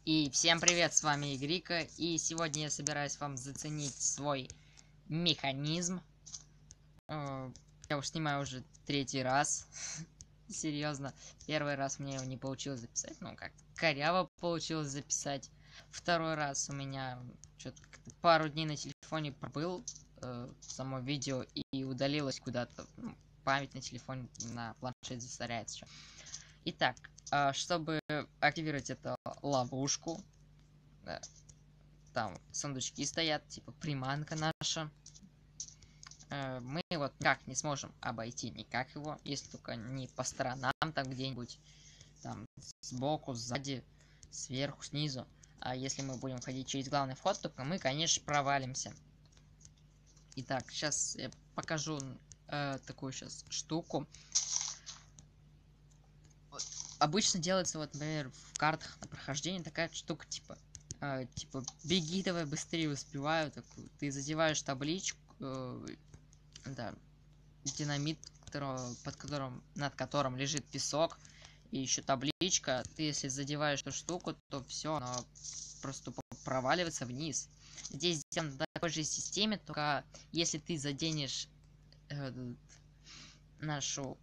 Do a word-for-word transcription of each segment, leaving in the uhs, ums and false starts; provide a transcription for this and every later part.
И всем привет, с вами Игрика, и сегодня я собираюсь вам заценить свой механизм. Я его снимаю уже третий раз. Серьезно, первый раз мне его не получилось записать, ну как коряво получилось записать. Второй раз у меня что-то пару дней на телефоне пробыл э, само видео и удалилось куда-то. Ну, память на телефоне, на планшете засоряется. Итак, чтобы активировать эту ловушку, да, там сундучки стоят, типа приманка наша, мы вот как не сможем обойти никак его, если только не по сторонам, там где-нибудь, там сбоку, сзади, сверху, снизу. А если мы будем ходить через главный вход, то мы, конечно, провалимся. Итак, сейчас я покажу э, такую сейчас штуку. Обычно делается, вот, например, в картах на прохождение такая штука, типа, э, типа, беги давай быстрее, успеваю, так, ты задеваешь табличку, э, да, динамит, которого, под которым, над которым лежит песок, и еще табличка, ты если задеваешь эту штуку, то все, она просто проваливается вниз. Здесь сделано на такой же системе, только если ты заденешь э, нашу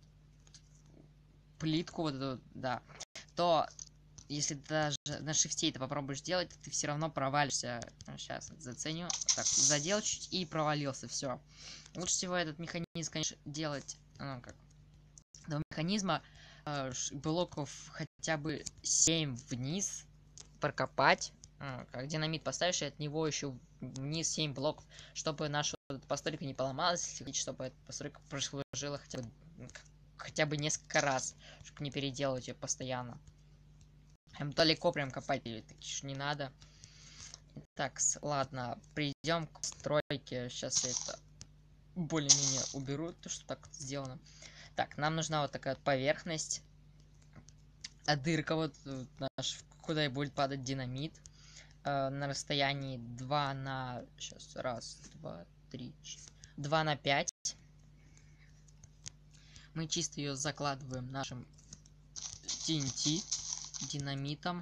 плитку, вот эту, да, то если даже на шифте это попробуешь делать, то ты все равно провалишься. Сейчас заценю. Так, задел чуть и провалился, все. Лучше всего этот механизм, конечно, делать, ну, как, этого механизма э, блоков хотя бы семь вниз прокопать. Э, как динамит поставишь, и от него еще вниз семь блоков, чтобы наша постройка не поломалась, чтобы эта постройка прослужила хотя бы хотя бы несколько раз, чтобы не переделывать ее постоянно. Прям далеко прям копать таки не надо. Так, ладно, придем к стройке. Сейчас я это более-менее уберу, то что так сделано. Так, нам нужна вот такая вот поверхность. А дырка вот наш, куда и будет падать динамит. Э, на расстоянии два на... Сейчас, раз, два, три, четыре. два на пять. Мы чисто ее закладываем нашим ти эн ти, динамитом.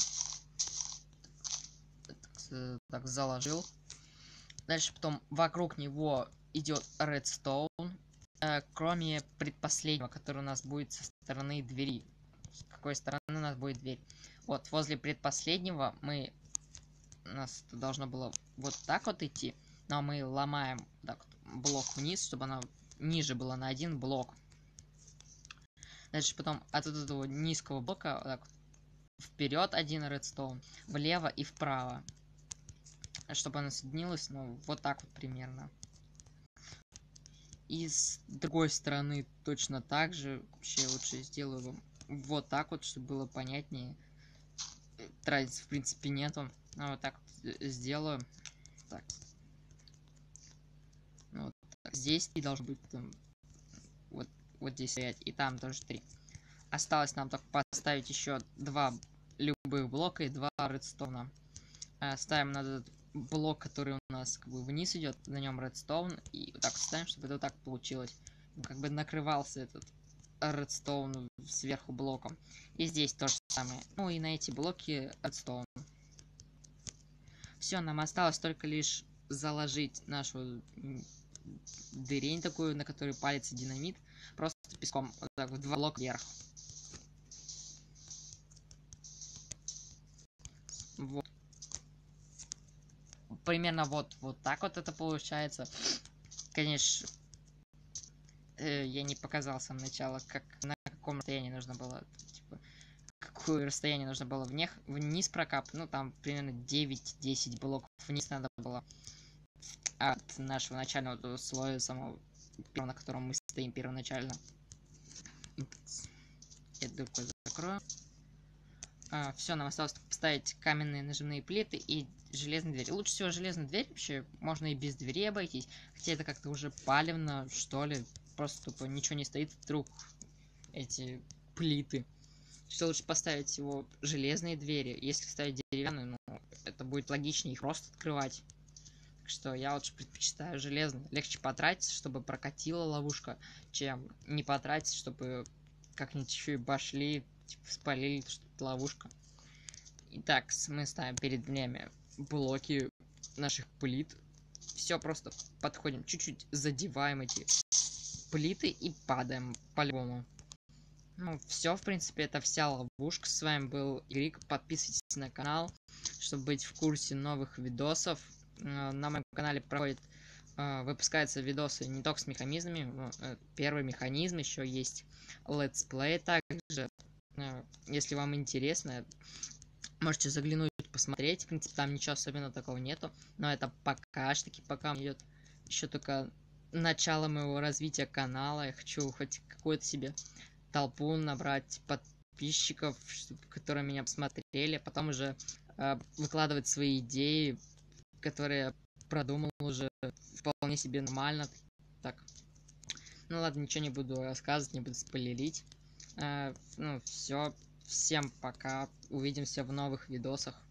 Так, так, заложил. Дальше потом вокруг него идет редстоун, э, кроме предпоследнего, который у нас будет со стороны двери. С какой стороны у нас будет дверь? Вот, возле предпоследнего мы... У нас должно было вот так вот идти, но мы ломаем так, блок вниз, чтобы она ниже была на один блок. Дальше потом от этого низкого блока вот так, вперед один редстоун, влево и вправо, чтобы она соединилась, ну, вот так вот примерно. И с другой стороны точно так же. Вообще лучше сделаю вам вот так вот, чтобы было понятнее. Разницы в принципе нету. Но вот так вот сделаю. Так. Вот так. Здесь три должно быть там, вот, вот здесь стоять. И там тоже три. Осталось нам только поставить еще два любых блока и два редстоуна. Ставим на этот блок, который у нас как бы вниз идет, на нем редстоун, и вот так ставим, чтобы это вот так получилось. Как бы накрывался этот редстоун сверху блоком. И здесь то же самое. Ну и на эти блоки редстоун. Все, нам осталось только лишь заложить нашу дырень такую, на которой палится динамит, просто песком вот так в два блока вверх. Вот. Примерно вот, вот так вот это получается. Конечно, э, я не показал с самого начала, как, на каком расстоянии нужно было, типа, какое расстояние нужно было вниз, вниз прокапать. Ну, там примерно девять-десять блоков вниз надо было от нашего начального слоя, самого первого, на котором мы стоим первоначально. Эту дырку закрою. А, все, нам осталось поставить каменные нажимные плиты и железные двери. Лучше всего железная дверь, вообще можно и без двери обойтись. Хотя это как-то уже палевно, что ли. Просто тупо ничего не стоит вдруг эти плиты. Что лучше поставить его железные двери. Если ставить деревянные, ну, это будет логичнее их просто открывать. Так что я лучше предпочитаю железные. Легче потратить, чтобы прокатила ловушка, чем не потратить, чтобы как-нибудь еще и башли, типа, спалили, что это ловушка. Итак, мы ставим перед время блоки наших плит. Все, просто подходим, чуть-чуть задеваем эти плиты и падаем по-любому. Ну, все, в принципе, это вся ловушка. С вами был Игрик. Подписывайтесь на канал, чтобы быть в курсе новых видосов. На моем канале проходит, выпускаются видосы не только с механизмами. Первый механизм, еще есть летсплей. Также, если вам интересно, можете заглянуть, посмотреть. В принципе, там ничего особенного такого нету. Но это пока что таки, пока идет еще только начало моего развития канала. Я хочу хоть какую-то себе толпу набрать подписчиков, которые меня посмотрели, а потом уже э, выкладывать свои идеи, которые я продумал уже вполне себе нормально. Так, ну ладно, ничего не буду рассказывать, не буду спойлерить. Э, ну все, всем пока, увидимся в новых видосах.